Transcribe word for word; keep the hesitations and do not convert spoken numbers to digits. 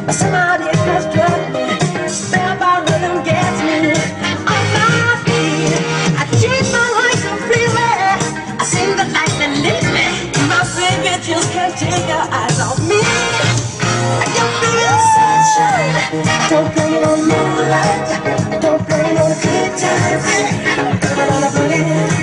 Somebody has struck me. Spellbound rhythm gets me on my feet. I change my life completely. I sing the life that leads me. My favorite tunes can't take your eyes off me. I can feel the sunshine. Don't blame it on moonlight. Don't blame it on the good times. Blame it on the boogie.